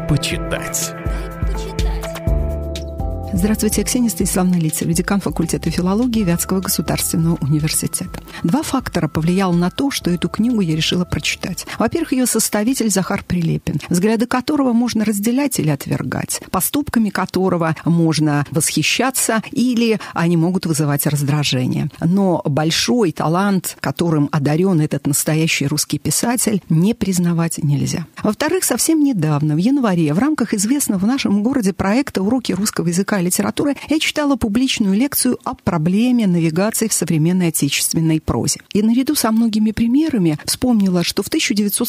почитать. Здравствуйте, я Ксения Станиславовна Лицева, декан факультета филологии Вятского государственного университета. Два фактора повлиял на то, что эту книгу я решила прочитать. Во-первых, ее составитель Захар Прилепин, взгляды которого можно разделять или отвергать, поступками которого можно восхищаться или они могут вызывать раздражение. Но большой талант, которым одарен этот настоящий русский писатель, не признавать нельзя. Во-вторых, совсем недавно, в январе, в рамках известного в нашем городе проекта «Уроки русского языка и литературы» я читала публичную лекцию о проблеме навигации в современной отечественной прозе. И наряду со многими примерами вспомнила, что в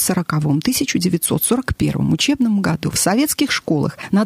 1940-1941 учебном году в советских школах на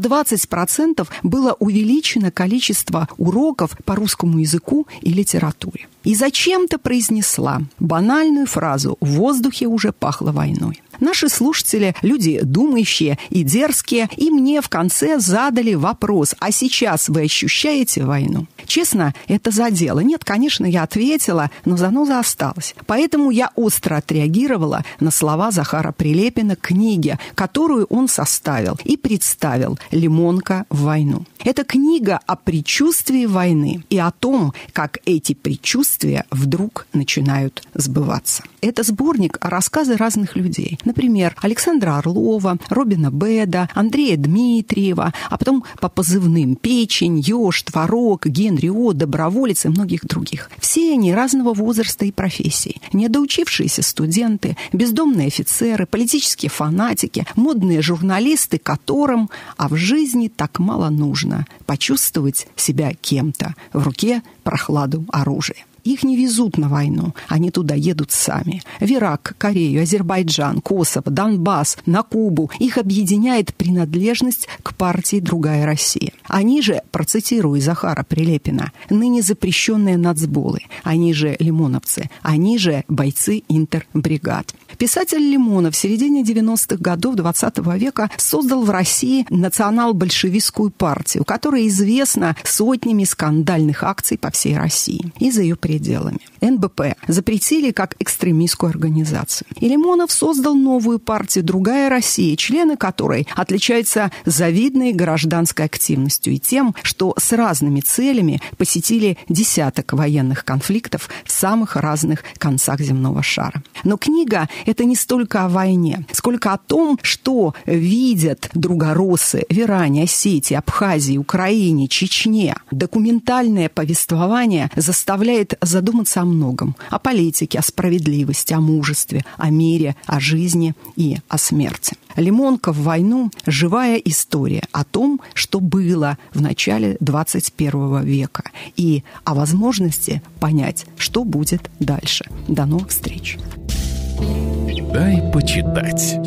20% было увеличено количество уроков по русскому языку и литературе. И зачем-то произнесла банальную фразу «в воздухе уже пахло войной». Наши слушатели, люди думающие и дерзкие, и мне в конце задали вопрос: а сейчас вы ощущаете войну? Честно, это задело. Нет, конечно, я ответила, но заноза осталась. Поэтому я остро отреагировала на слова Захара Прилепина книги, которую он составил и представил «Лимонка в войну». Это книга о предчувствии войны и о том, как эти предчувствия вдруг начинают сбываться. Это сборник рассказы разных людей. Например, Александра Орлова, Робина Беда, Андрея Дмитриева, а потом по позывным «Печень», «Ёж», «Творог», «Генри О», «Доброволец» и многих других. Все они разного возраста и профессий. Недоучившиеся студенты, бездомные офицеры, политические фанатики, модные журналисты, которым, а в жизни так мало нужно почувствовать себя кем-то, в руке прохладу оружия. Их не везут на войну, они туда едут сами. В Ирак, Корею, Азербайджан, Косово, Донбасс, на Кубу. Их объединяет принадлежность к партии «Другая Россия». Они же, процитирую Захара Прилепина, ныне запрещенные нацболы, они же лимоновцы, они же бойцы интербригад. Писатель Лимонов в середине 90-х годов XX века создал в России национал-большевистскую партию, которая известна сотнями скандальных акций по всей России и за ее пределами. НБП запретили как экстремистскую организацию. И Лимонов создал новую партию «Другая Россия», члены которой отличаются завидной гражданской активностью и тем, что с разными целями посетили десяток военных конфликтов в самых разных концах земного шара. Но книга – это не столько о войне, сколько о том, что видят другороссы в Иране, Осетии, Абхазии, Украине, Чечне. Документальное повествование заставляет задуматься о многом. О политике, о справедливости, о мужестве, о мире, о жизни и о смерти. «Лимонка в войну» – живая история о том, что было в начале 21 века, и о возможности понять, что будет дальше. До новых встреч! Дай почитать.